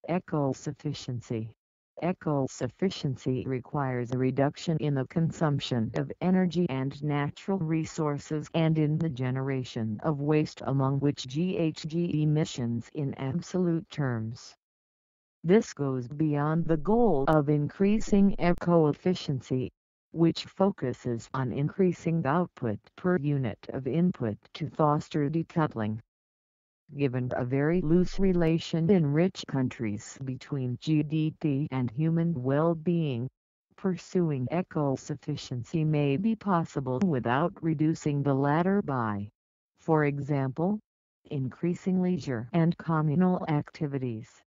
Eco-sufficiency. Eco-sufficiency requires a reduction in the consumption of energy and natural resources and in the generation of waste, among which GHG emissions in absolute terms. This goes beyond the goal of increasing eco-efficiency, which focuses on increasing output per unit of input to foster decoupling. Given a very loose relation in rich countries between GDP and human well-being, pursuing eco-sufficiency may be possible without reducing the latter by, for example, increasing leisure and communal activities.